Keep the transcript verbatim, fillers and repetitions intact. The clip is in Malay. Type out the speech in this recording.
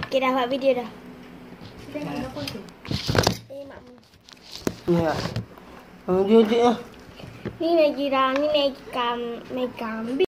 Okay, dah buat video dah. Eh, mak. Ya. Oh, dia dia. Ni Maggi dah, ni Maggi kam, Maggi kambing.